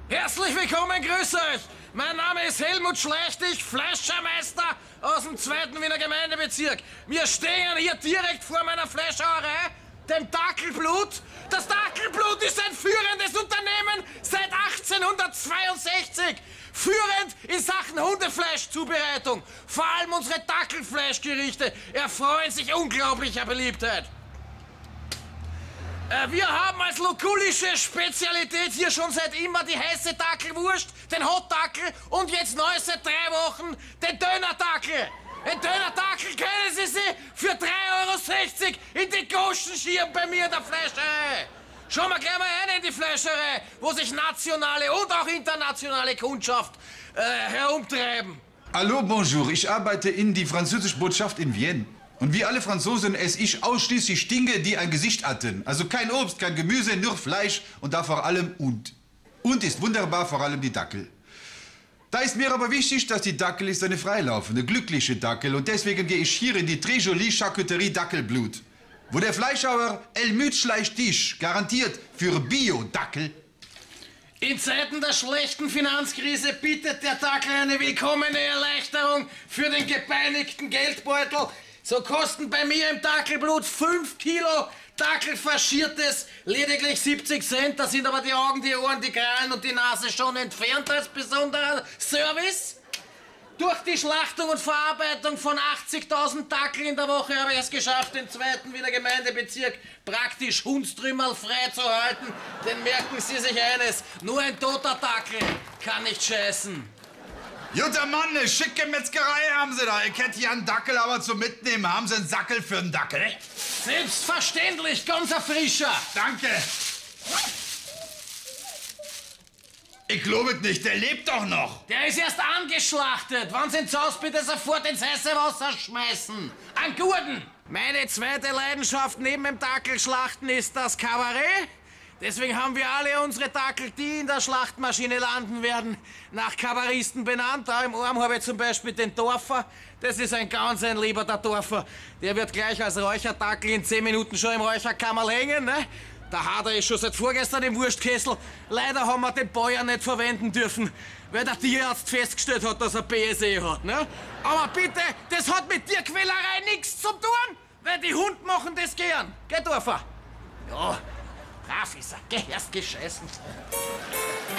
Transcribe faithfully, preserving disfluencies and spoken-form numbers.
Herzlich willkommen, grüß euch! Mein Name ist Helmut Schleichtig, Fleischermeister aus dem zweiten Wiener Gemeindebezirk. Wir stehen hier direkt vor meiner Fleischhauerei, dem Dackelblut. Das Dackelblut ist ein führendes Unternehmen seit achtzehnhundertzweiundsechzig. Führend in Sachen Hundefleischzubereitung. Vor allem unsere Dackelfleischgerichte erfreuen sich unglaublicher Beliebtheit. Äh, wir haben als lokulische Spezialität hier schon seit immer die heiße Dackelwurst, den Hotdackel und jetzt neu seit drei Wochen den Dönerdackel. Den Dönerdackel können Sie sich für drei Euro sechzig in die Goschen schieben bei mir in der Fleischerei. Schauen wir gleich mal rein in die Fleischerei, wo sich nationale und auch internationale Kundschaft äh, herumtreiben. Hallo, bonjour. Ich arbeite in die französische Botschaft in Wien. Und wie alle Franzosen esse ich ausschließlich Dinge, die ein Gesicht hatten. Also kein Obst, kein Gemüse, nur Fleisch und da vor allem und. Und ist wunderbar, vor allem die Dackel. Da ist mir aber wichtig, dass die Dackel ist eine freilaufende, glückliche Dackel. Und deswegen gehe ich hier in die Très Jolie Charcuterie Dackelblut. Wo der Fleischhauer Helmut Schleichtig garantiert für Bio-Dackel. In Zeiten der schlechten Finanzkrise bietet der Dackel eine willkommene Erleichterung für den gepeinigten Geldbeutel. So kosten bei mir im Dackelblut fünf Kilo Dackel faschiertes lediglich siebzig Cent. Da sind aber die Augen, die Ohren, die Krallen und die Nase schon entfernt als besonderer Service. Durch die Schlachtung und Verarbeitung von achtzigtausend Dackel in der Woche habe ich es geschafft, den zweiten Wiener Gemeindebezirk praktisch hundstrümmerl frei zu halten. Denn merken Sie sich eines, nur ein toter Dackel kann nicht scheißen. Juter Mann, eine schicke Metzgerei haben Sie da. Ich hätte hier einen Dackel, aber zum Mitnehmen. Haben Sie einen Sackel für einen Dackel? Selbstverständlich, ganz ein frischer. Danke. Ich glaube es nicht, der lebt doch noch. Der ist erst angeschlachtet. Wenn Sie ihn zu Hause bitte sofort ins heiße Wasser schmeißen. An Gurden. Meine zweite Leidenschaft neben dem Dackelschlachten ist das Kabarett. Deswegen haben wir alle unsere Dackel, die in der Schlachtmaschine landen werden, nach Kabaristen benannt. Da im Arm habe ich zum Beispiel den Dorfer. Das ist ein ganz ein lieber, der Dorfer. Der wird gleich als Räucherdackel in zehn Minuten schon im Räucherkammerl hängen, ne? Der Hader ist schon seit vorgestern im Wurstkessel. Leider haben wir den Bäuer nicht verwenden dürfen, weil der Tierarzt festgestellt hat, dass er B S E hat, ne? Aber bitte, das hat mit Tierquälerei nichts zu tun, weil die Hunde machen das gern. Gell, Dorfer? Ja. Brav ist er. Geh, erst gescheißen.